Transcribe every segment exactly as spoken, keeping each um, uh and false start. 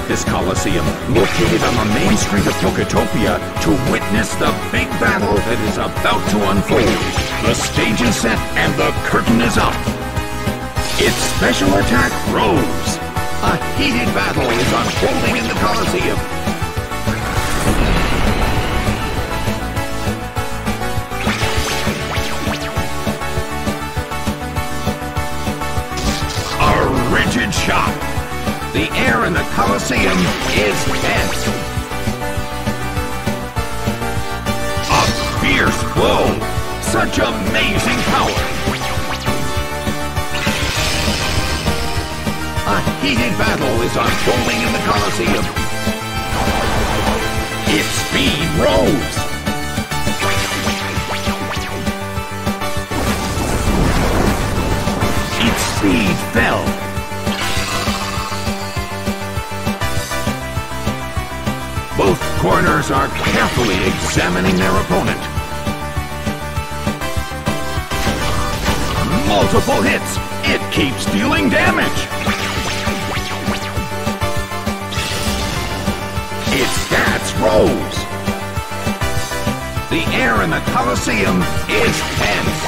this Colosseum, located on the main street of Poketopia, to witness the big battle that is about to unfold. The stage is set and the curtain is up. It's Special Attack Rose. A heated battle is unfolding in the Colosseum. A rigid shock. The air in the Colosseum is tense. A fierce blow. Such amazing power. A heated battle is unfolding in the Colosseum. Its speed rose. Its speed fell. Both corners are carefully examining their opponent. Multiple hits. It keeps dealing damage. Its stats rose. The air in the Colosseum is tense.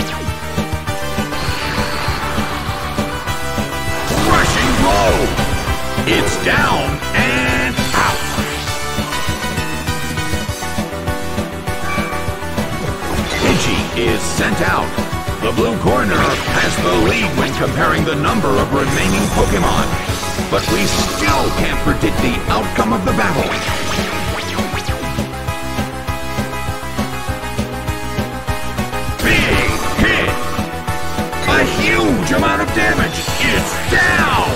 Rushing blow. It's down and out. Pidgey is sent out. The blue corner has the lead when comparing the number of remaining Pokémon. But we still can't predict the outcome of the battle. Big hit! A huge amount of damage! It's down!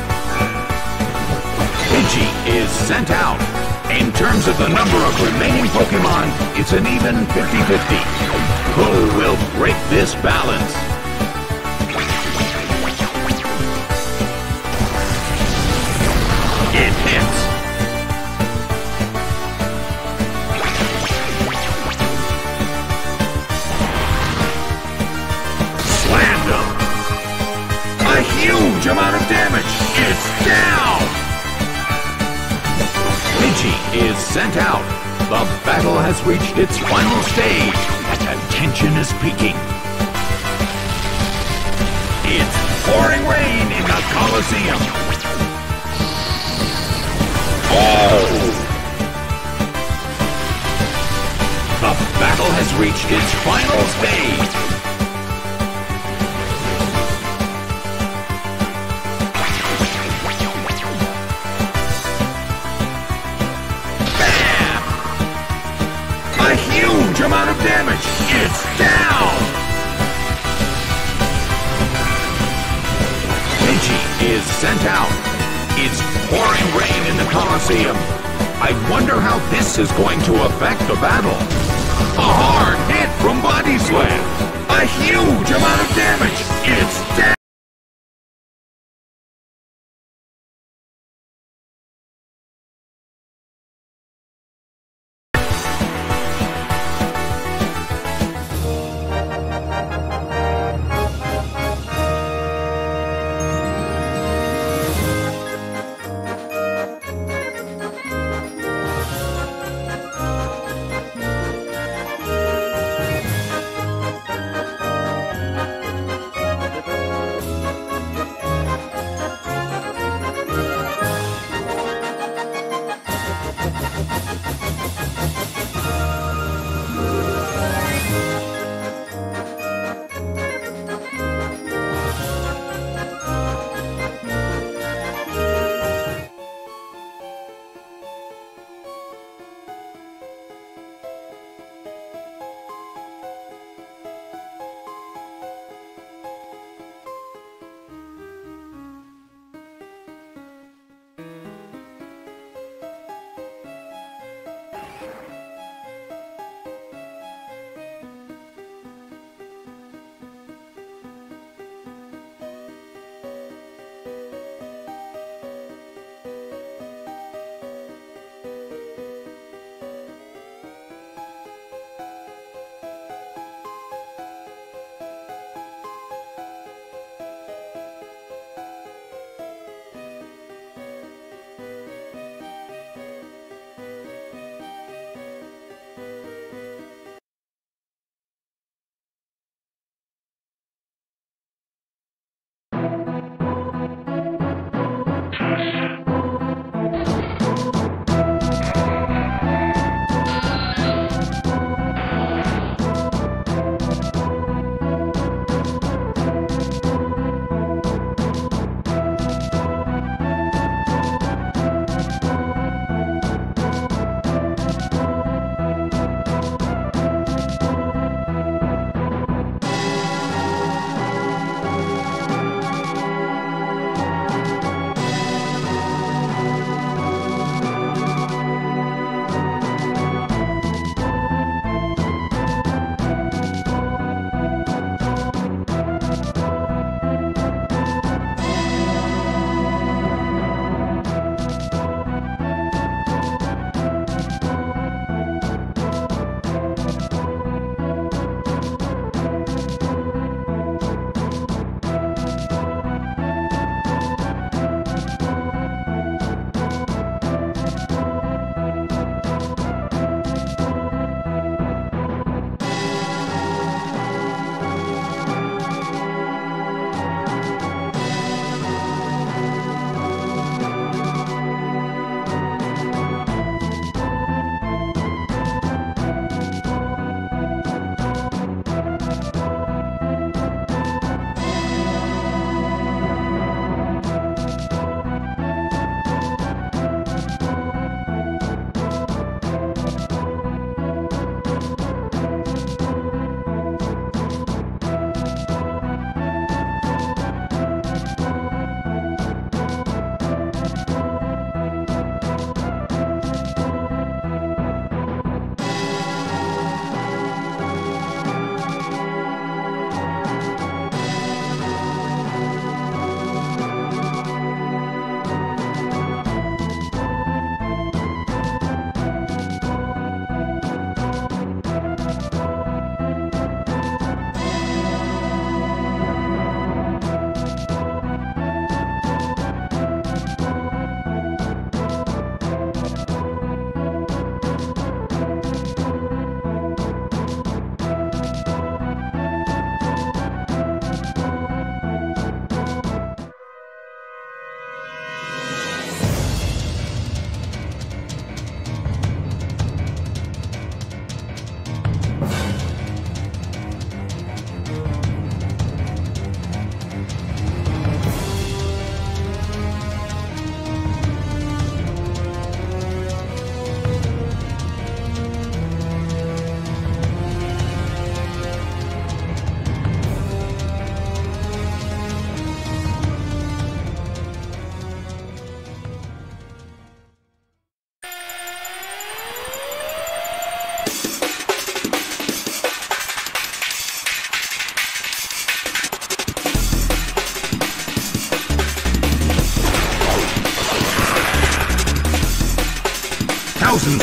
Pidgey is sent out. In terms of the number of remaining Pokémon, it's an even fifty fifty. Who will break this balance? It hits. Slammed him. A huge amount of damage. It's down. Pidgey is sent out. The battle has reached its final stage, and tension is peaking. It's pouring rain in the Colosseum. Oh! The battle has reached its final stage. Amount of damage. It's down. Pidgey is sent out. It's pouring rain in the Colosseum. I wonder how this is going to affect the battle. A hard hit from Body Slam. A huge amount of damage. It's down.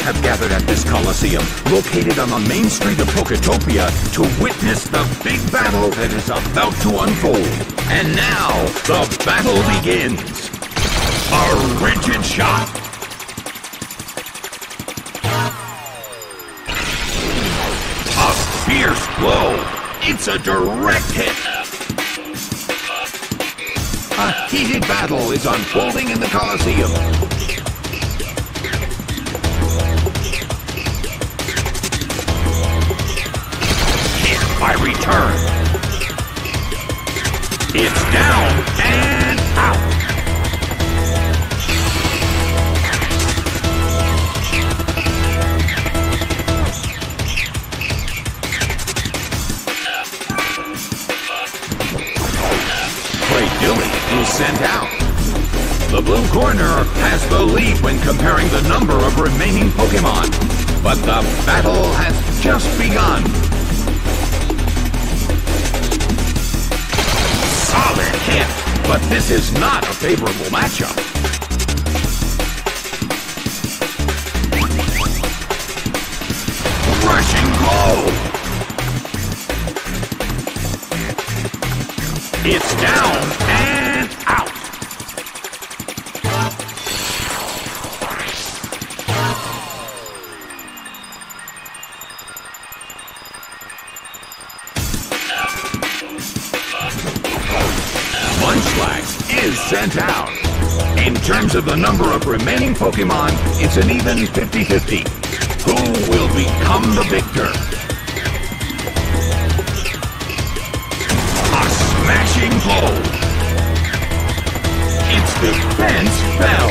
have gathered at this Coliseum, located on the main street of Poketopia, to witness the big battle that is about to unfold. And now, the battle begins. A rigid shot. A fierce blow. It's a direct hit. A heated battle is unfolding in the Coliseum. Hit by return. It's down and out. Is sent out. The blue corner has the lead when comparing the number of remaining Pokemon, but the battle has just begun. Solid hit, but this is not a favorable matchup. Rushing blow. It's down and out. Munchlax is sent out. In terms of the number of remaining Pokemon, it's an even fifty fifty. Who will become the victor? Smashing blow. Its defense fell.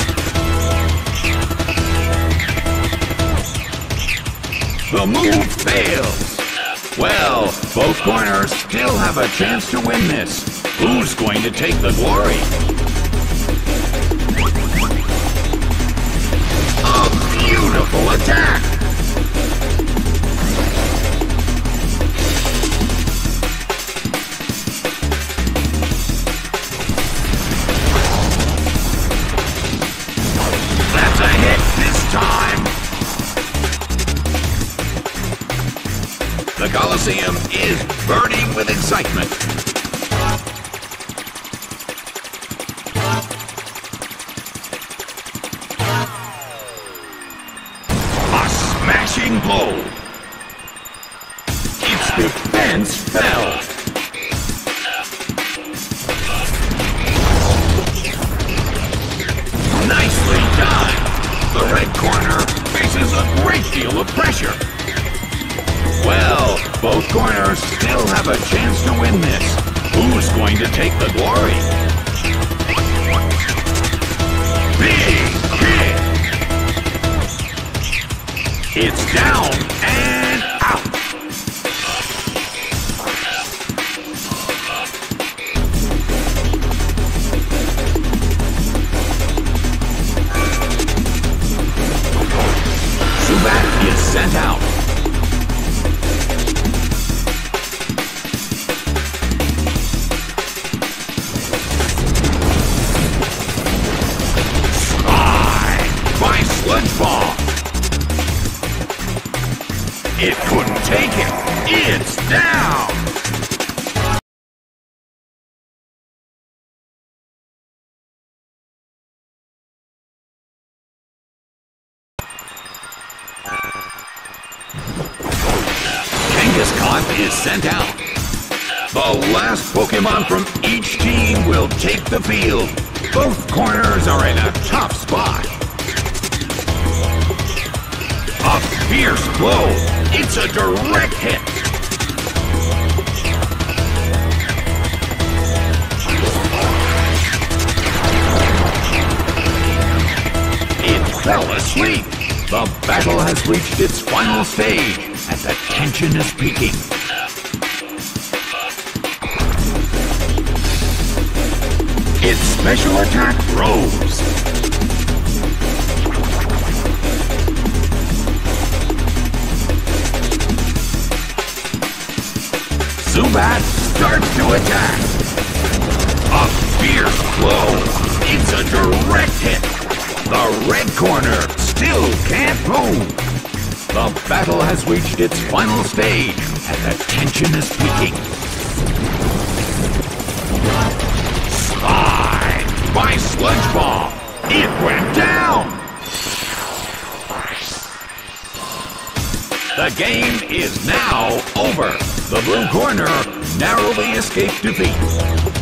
The move fails. Well, both corners still have a chance to win this. Who's going to take the glory? A beautiful attack. The Coliseum is burning with excitement. A smashing blow. Its defense fell. Nicely done. The red corner faces a great deal of pressure. Well, both corners still have a chance to win this. Who's going to take the glory? Big hit! It's down and out. Zubat is sent out. Sludge Bomb. It couldn't take it. It's down. Kangaskhan is sent out. The last Pokemon from each team will take the field. Both corners are in a tough spot. A fierce blow. It's a direct hit. It fell asleep. The battle has reached its final stage, and the tension is peaking. Its special attack rose. Zubat starts to attack. A fierce blow. It's a direct hit. The red corner still can't move. The battle has reached its final stage, and the tension is peaking. Slide by Sludge Bomb. It went down. The game is now over. The blue corner narrowly escaped defeat.